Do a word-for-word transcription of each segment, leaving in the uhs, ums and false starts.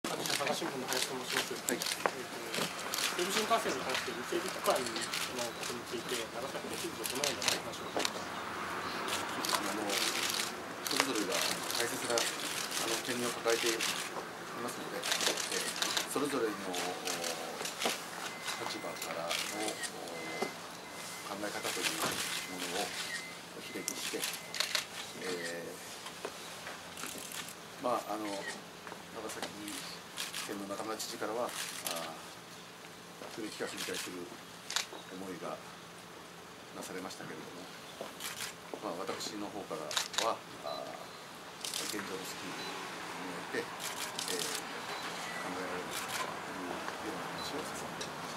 佐賀新聞の林と申します。はい。西武新幹線に関して整備区間のことについて、長崎の知事とどのような話をされていますか。 あのそれぞれが大切なあの権利を抱えていますので、えー、それぞれの立場からの考え方というものをひれきして、えー、まああの長崎県の中村知事からは久米企画に対する思いがなされましたけれども、まあ、私の方からは現状のスキーにおいて、えー、考えられるというような話をさせていただきました。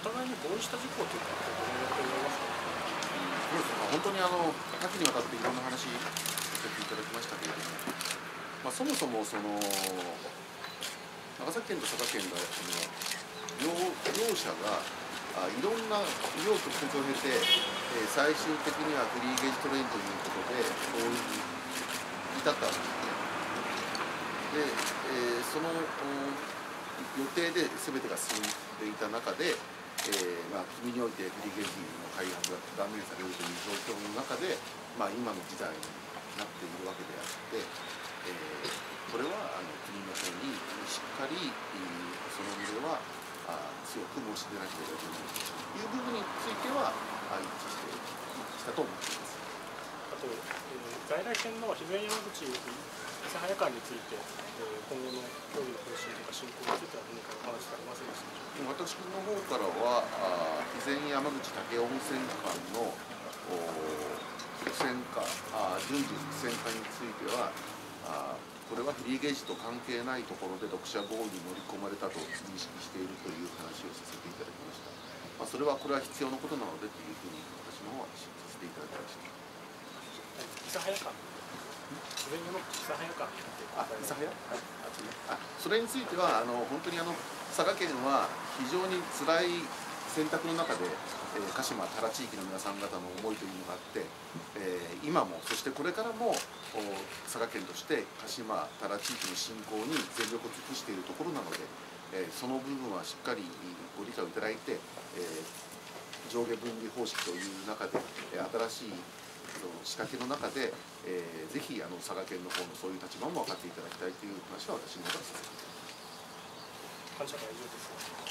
お互いに合意した事項というのはどのように思いますか。 そうですね、まあ、本当にあの多岐にわたっていろんな話をさせていただきましたけれども、まあ、そもそもその長崎県と佐賀県が両, 両者があいろんな紆余曲折を経て、えー、最終的にはフリーゲージトレインということで合意に至ったわけですね。で、えー、その予定で全てが進んでいた中で、えーまあ、国においてフリーゲージの開発が断念されるという状況の中で、まあ、今の時代になっているわけであって、えー、これはあの国の方にしっかり、えー、その上ではあ強く申し出なければいけないという部分については一致して一致したと思っています。 あと、えー、在来線の肥前山口諫早間について、えー、今後の協議の方針とか進行については何かお話しされませんでしたでしょうか。 私の方からは肥前山口武温泉間の複線化、順次複線化についてはあこれはフリーゲージと関係ないところで読者合意に盛り込まれたと認識しているという話をさせていただきました。まあ、それはこれは必要なことなのでというふうに私の方はさせていただきました。 諫早間、肥前山口諫早間、 あ、諫早、はい、あっちね。あ、それについてはあの本当にあの佐賀県は非常に辛い選択の中で、えー、鹿島多良地域の皆さん方の思いというのがあって、えー、今もそしてこれからも佐賀県として鹿島多良地域の振興に全力を尽くしているところなので、えー、その部分はしっかりご理解をいただいて、えー、上下分離方式という中で、えー、新しい仕掛けの中で、えー、ぜひあの佐賀県の方のそういう立場も分かっていただきたいという話は私の方からさせていただきます。 感謝から以上です。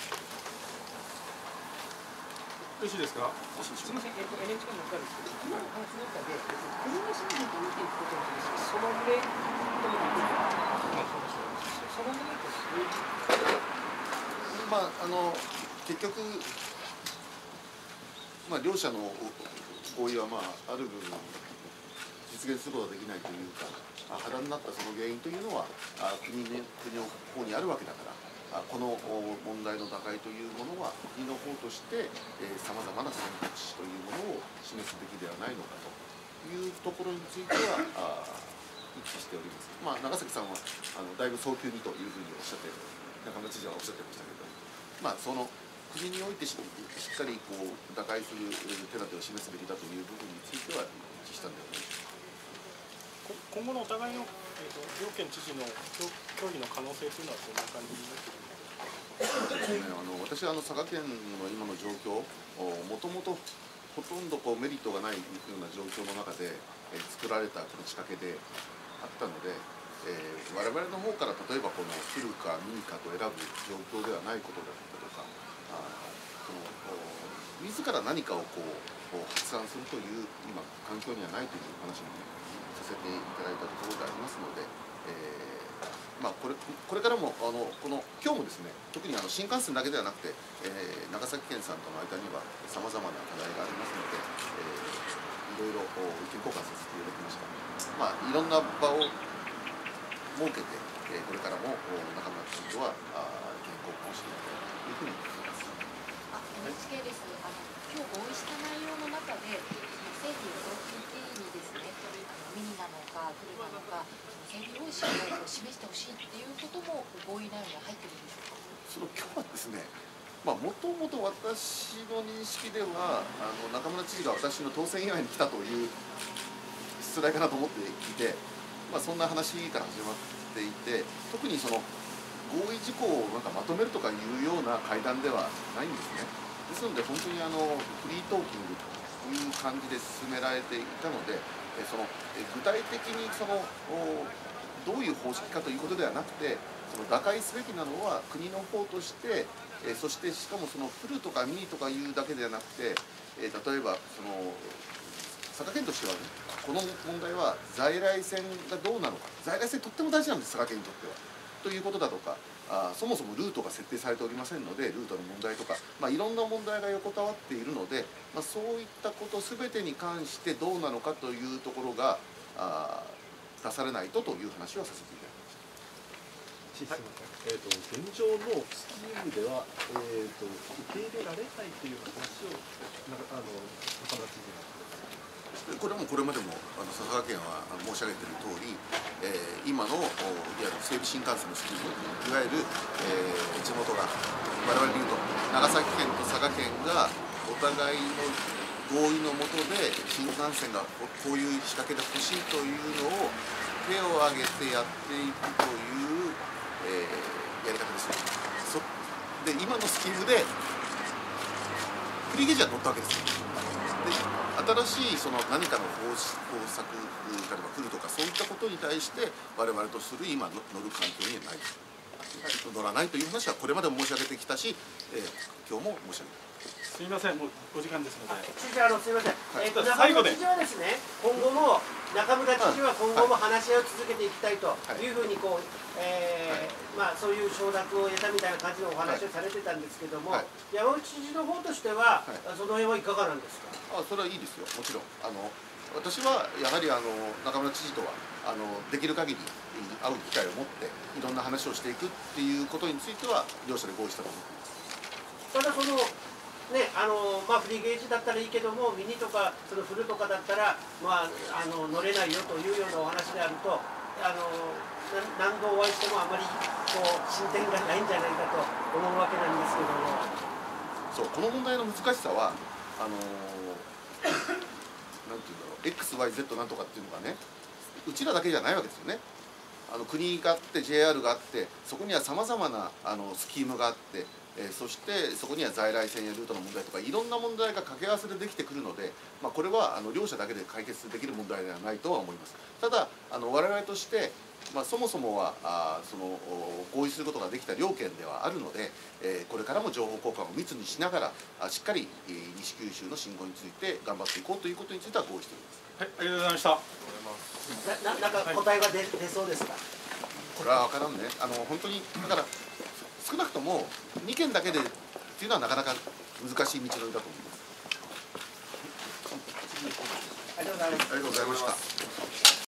よろしいですか。 すみません、えっと、エヌエイチケー の中ですけど、今の話の中で、国の審議と見ていくことに対して、その旨とも言うと、その旨として、 まあ、あの結局、まあ、両者の合意は、まあ、ある部分実現することができないというか、破談になったその原因というのは国の国の方にあるわけだから、この問題の打開というものは国の方としてさまざまな選択肢というものを示すべきではないのかというところについては一致しております。まあ、長崎さんはあのだいぶ早急にというふうにおっしゃって中村知事はおっしゃってましたけれども、まあ、その国において し, しっかりこう打開する手立てを示すべきだという部分については一致したんではないでしょうか。 今後のお互いの、えー、と両県知事の協議の可能性というのはどんな感じになっているのか。 ね、あの私はあの佐賀県の今の状況、もともとほとんどこうメリットがないような状況の中で、えー、作られたこの仕掛けであったので、えー、我々の方から例えばこの来るか見にかと選ぶ状況ではないことだったとか、あその自ら何かをこう発案するという今環境にはないという話も、ね、させていただいたところでありますので、えーまあ、これこれからもあのこの今日もですね、特にあの新幹線だけではなくて、えー、長崎県さんとの間にはさまざまな課題がありますので、えー、いろいろ意見交換させていただきました。まあ、いろんな場を設けて、えー、これからも中村知事とは意見交換をしていきたいというふうに思います。 あ、エヌエイチケー です。あの今日合意した内容の中で、整備を早期にですね、あのミニなのかフルなのか、整備方針を示してほしいっていうことも合意内容に入ってるんでしょうか。 その今日はですね、まあ、もともと私の認識ではあの中村知事が私の当選祝いに来たという出題かなと思っていて、まあ、そんな話から始まっていて、特にその合意事項をなんかまとめるとかいうような会談ではないんですね。ですので本当にあのフリートーキングという感じで進められていたので、えそのえ具体的にそのどういう方式かということではなくて、その打開すべきなのは国の方として、えそしてしかもそのフルとかミニとかいうだけではなくて、え例えばその佐賀県としてはね、この問題は在来線がどうなのか、在来線とっても大事なんです、佐賀県にとっては。ということだとか、あそもそもルートが設定されておりませんので、ルートの問題とか、まあ、いろんな問題が横たわっているので、まあ、そういったことすべてに関してどうなのかというところがあ出されないとという話をさせていただきました。 はい、えー、と現状のスキームでは、えー、と受け入れられないという話をなあの中村知事が。 これもこれまでもあの佐賀県は申し上げている通り、えー、今のいわゆる西武新幹線のスキーム、いわゆる、えー、地元が我々でいうと長崎県と佐賀県がお互いの合意のもとで新幹線がこういう仕掛けで欲しいというのを手を挙げてやっていくという、えー、やり方ですよ。そで今のスキームでフリーゲージは乗ったわけですよ。で新しいその何かの方策、例えば来るとかそういったことに対して我々とする今乗る環境にはない乗らないという話はこれまでも申し上げてきたし、えー、今日も申し上げてすみません、もうお時間ですので。 知事、あのすみません。 はい、 えっと最後で中村知事はですね、今後も中村知事は今後も話し合いを続けていきたいというふうにこう、えー、まあそういう承諾を得たみたいな感じのお話をされてたんですけども、はい、山内知事の方としては、はい、その辺はいかがなんですか。 あ、それはいいですよ。もちろんあの私はやはりあの中村知事とはあのできる限り会う機会を持っていろんな話をしていくっていうことについては両者で合意したと思っています。 ただそのね、あのまあ、フリーゲージだったらいいけどもミニとかそのフルとかだったら、まあ、あの乗れないよというようなお話であるとあの何度お会いしてもあまりこう進展がないんじゃないかと思うわけなんですけども。 そうこの問題の難しさはあのなんていうんだろう エックスワイゼット なんとかっていうのがねうちらだけじゃないわけですよね。あの国があって ジェイアール があってそこにはさまざまなあのスキームがあって、えー、そしてそこには在来線やルートの問題とかいろんな問題が掛け合わせでできてくるので、まあ、これはあの両者だけで解決できる問題ではないとは思います。ただあの我々として、まあ、そもそもはあその合意することができた両県ではあるので、えー、これからも情報交換を密にしながらあしっかり、えー、西九州の信号について頑張っていこうということについては合意しております。 はい、ありがとうございました。 な, な, なんか答えが 出,、はい、出そうですか。 これは分からんね。あの本当にだから少なくともにけんだけでっていうのはなかなか難しい道のりだと思います。 ありがとうございました。 ありがとうございました。